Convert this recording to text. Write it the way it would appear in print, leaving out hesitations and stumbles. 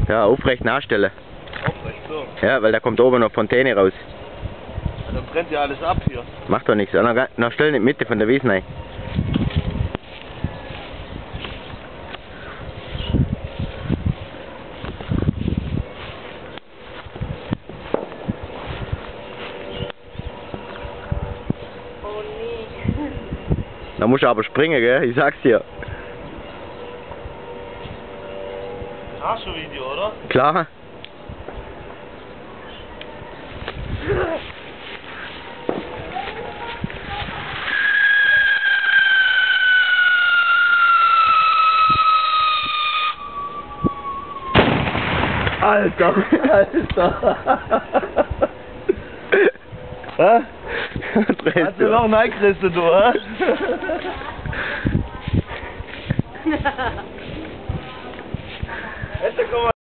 Ja, aufrecht nachstellen. Aufrecht, so. Ja, weil da kommt oben noch Fontäne raus. Dann brennt ja alles ab hier. Macht doch nichts. Noch stellen in die Mitte von der Wiese rein. Oh nee. Da musst du aber springen, gell? Ich sag's dir. Arschvideo, oder? Klar. Alter, Alter. Hä? Hast du noch einen Eingrissen, du, hä? Hätte, guck mal.